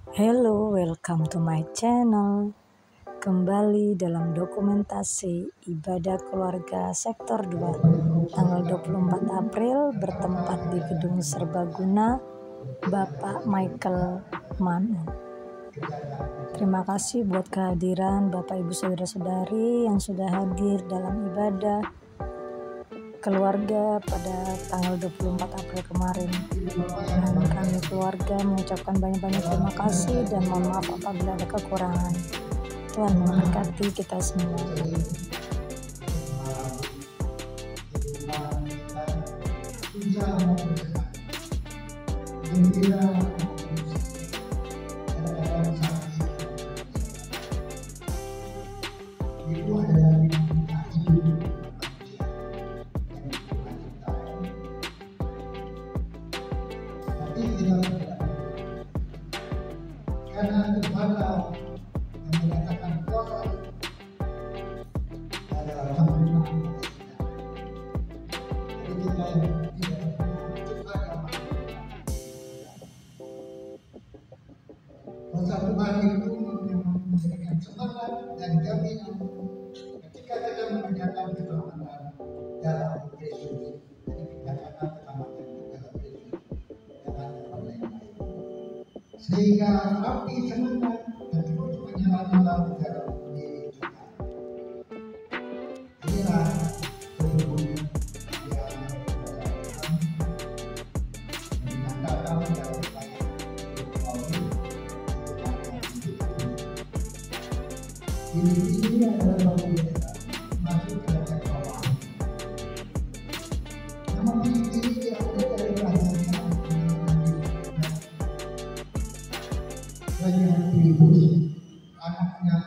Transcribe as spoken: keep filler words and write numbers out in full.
Hello, welcome to my channel. Kembali dalam dokumentasi ibadah keluarga sektor dua tanggal dua puluh empat April bertempat di Gedung Serbaguna Bapak Michael Manu. Terima kasih buat kehadiran Bapak Ibu Saudara-saudari yang sudah hadir dalam ibadah keluarga pada tanggal dua puluh empat April kemarin. Dan kami keluarga mengucapkan banyak-banyak terima kasih dan mohon maaf apabila ada kekurangan. Tuhan memberkati kita semua. Karena Tuhanlah yang menyatakan kuasa adalah Tuhan. Jadi kita tidak Tuhan kuasa Tuhan itu memberikan semangat dan jaminan ketika kita mengerjakan keselamatan dalam Yesus. Jadi dikatakan keselamatan dalam Yesus dengan orang lain. Sehingga api semangat dan terus menyala-nyala dalam diri kita. Inilah sesungguhnya yang menyatakan dalam ayat ini ini adalah bagi kita masuk ke dalam bawah. Namun ini diambil dari bahasanya Raja Filipus, anaknya